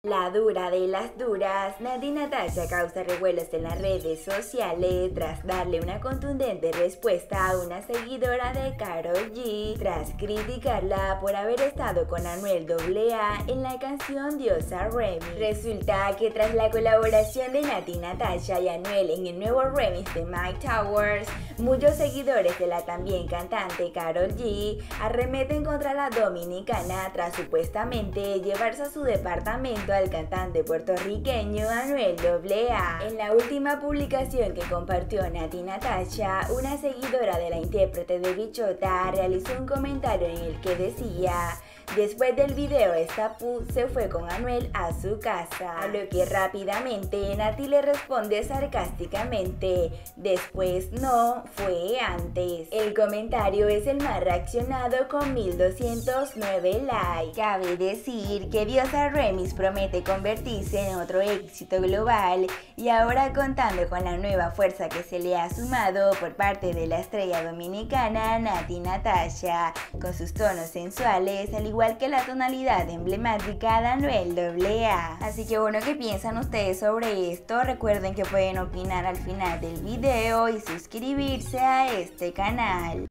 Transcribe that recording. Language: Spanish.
La dura de las duras, Nati Natasha causa revuelos en las redes sociales tras darle una contundente respuesta a una seguidora de Karol G tras criticarla por haber estado con Anuel AA en la canción Diosa Remix. Resulta que tras la colaboración de Nati Natasha y Anuel en el nuevo remix de Mike Towers, muchos seguidores de la también cantante Karol G arremeten contra la dominicana tras supuestamente llevarse a su departamento al cantante puertorriqueño Anuel AA. En la última publicación que compartió Nati Natasha, una seguidora de la intérprete de Bichota realizó un comentario en el que decía: después del video, esta pu se fue con Anuel a su casa, a lo que rápidamente Nati le responde sarcásticamente: después no, fue antes. El comentario es el más reaccionado con 1209 likes. Cabe decir que Diosa Remix promete convertirse en otro éxito global y ahora contando con la nueva fuerza que se le ha sumado por parte de la estrella dominicana Nati Natasha, con sus tonos sensuales al igual que la tonalidad emblemática de Anuel AA. Así que bueno, ¿qué piensan ustedes sobre esto? Recuerden que pueden opinar al final del video y suscribirse a este canal.